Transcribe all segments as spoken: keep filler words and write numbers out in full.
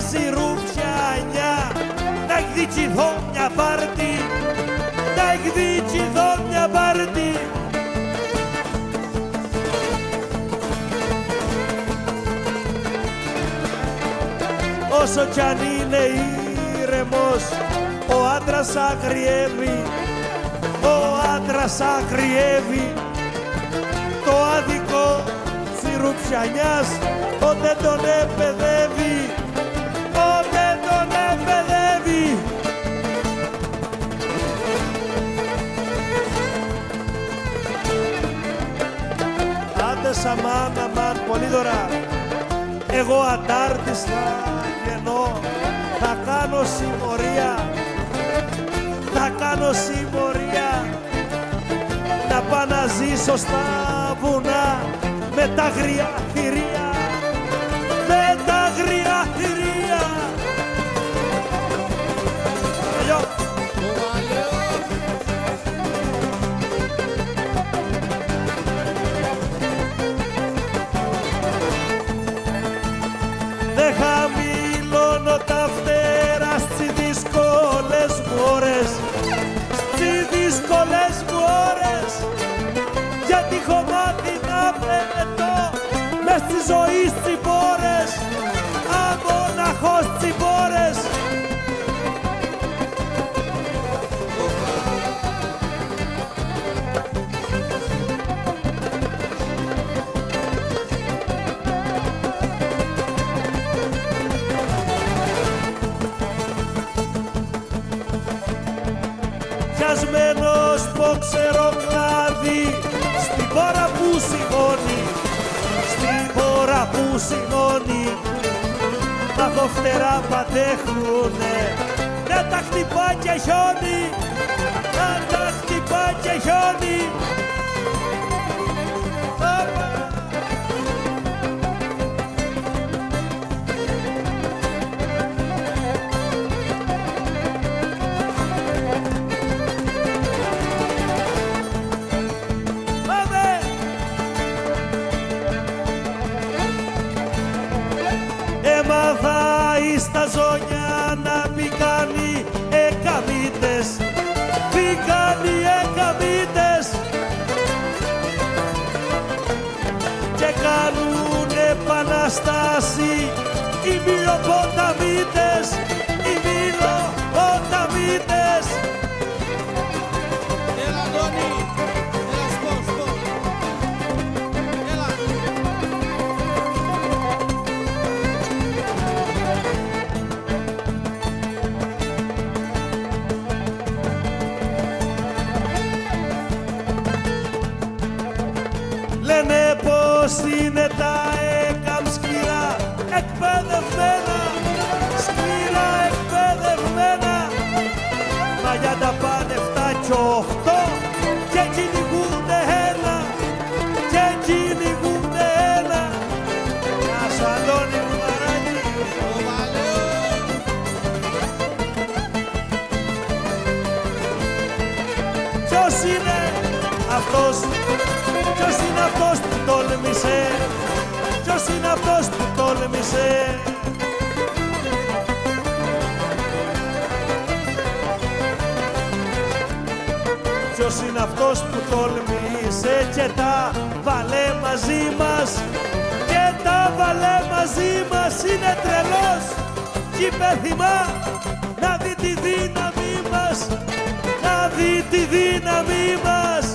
σιρουφιανιά, να εκδικηθώ μια πάρτι, να εκδικηθώ μια πάρτι. Όσο κι αν είναι ήρεμος, ο άντρας αγριεύει, ο άντρας αγριεύει. Το άδικο σιρουφιανιάς όταν τον επαιδεύει, όταν τον επαιδεύει. Άντε σαμάν, αμάν, Πολύδωρα, εγώ αντάρτης θα γεννώ, θα κάνω συμμορία, θα κάνω συμμορία, να πάω να ζήσω στα βουνά με τα αγριά θηρία, με τα αγριά θηρία. Δεν χαμηλώνω τα φτερά στις δύσκολες μου ώρες, στις δύσκολες μου ώρες, γιατί έχω μάθει να πετώ μες στη ζωή τσιμπόρες, αμόναχος τσιμπόρες. Πιασμένος ποξερό κλάδι στην πόρα που σιγώνει, στην πόρα που σιγώνει. Τα έχω φτερά πατέχνουνε, να τα χτυπά και χιόνι, να τα χτυπά και χιόνι. Έμαθα εις τα ζωνιά να πηγάνει εκαμίτες, πηγάνει εκαμίτες και κάνουν επαναστάση οι Μιλοποταμίτες, οι Μιλοποταμίτες. Έλα Αντώνη, έλα σπορ, σπορ. Έλα. Λένε πως είναι τα έκαμ σκληρά εκπαιδευμένα, σκληρά εκπαιδευμένα, μα για τα πάνε εφτά κι οχτώ και κυνηγούνται ένα, και κυνηγούνται ένα. Γεια σου Αντώνη μου μαράκι. Ο Βαλέος. Ποιος είναι αυτός, ποιος είναι αυτός που τόλμησε, ποιος είναι αυτός που τόλμησε. Ποιος είναι αυτός που τόλμησε και τα βάλε μαζί μας, και τα βάλε μαζί μας. Είναι τρελός κι είπε θυμά να δει τη δύναμη μας, να δει τη δύναμη μας.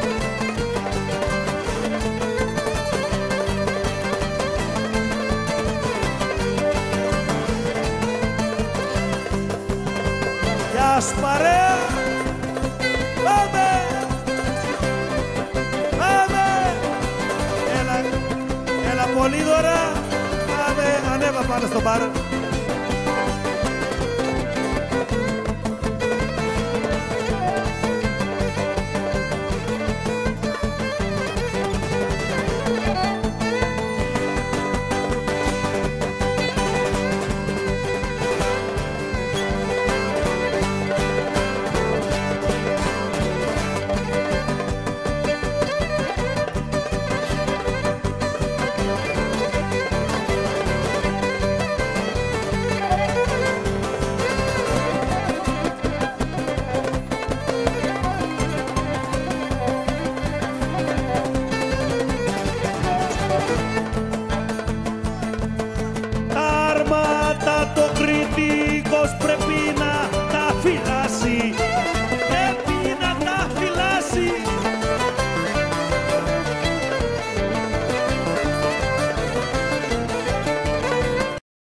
Γεια σου παρέα, πάμε, πάμε. Έλα, έλα Πολύδωρα, πάμε, ανέβα πάνω στο μπαρ.